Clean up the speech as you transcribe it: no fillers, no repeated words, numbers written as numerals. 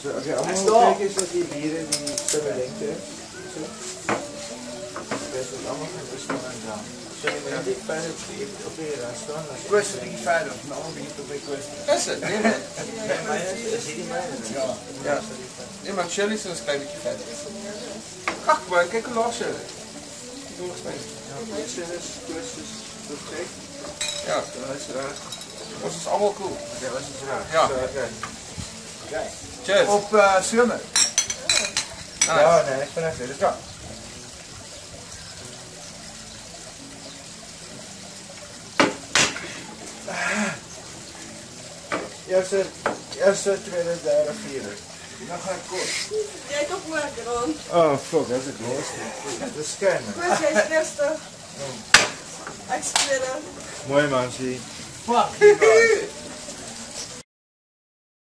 So, okay, allemaal kijken is dat die bieren die stemmen lengte. Zo. Best wel allemaal gaan rustig aan gaan. Zo, je bent niet fijn op de restaurant. Questo di fare, no, mi per questo. Questo, Nee, maar dat zie je mij. Ja. Nee, maar chili is een klein beetje verder. Ach, maar kijk hoe los is. Doe nog steeds. Ja, twist is perfect. Ja, dat is allemaal cool. Ja, dat is raar. Ja. Kijk. Cheers. Op zwemmen. Nice. Ja, nee, ik ben even. Dus ga. Eerste, tweede, derde, vierde. Dan ga ik kort. Jij toch lekker dan? Oh, fuck, dat is het eerste. Dat is scannen. Kus jij eerste. Extra. Mooi man, zie. Fuck.